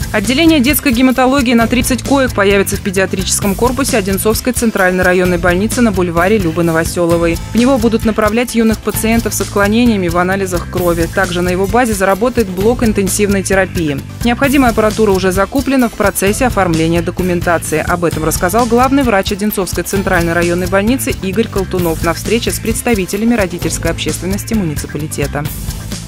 Отделение детской гематологии на 30 коек появится в педиатрическом корпусе Одинцовской центральной районной больницы на бульваре Любы Новоселовой. В него будут направлять юных пациентов с отклонениями в анализах крови. Также на его базе заработает блок интенсивной терапии. Необходимая аппаратура уже закуплена, в процессе оформления документации. Об этом рассказал главный врач Одинцовской центральной районной больницы Игорь Колтунов на встрече с представителями родительской общественности муниципалитета.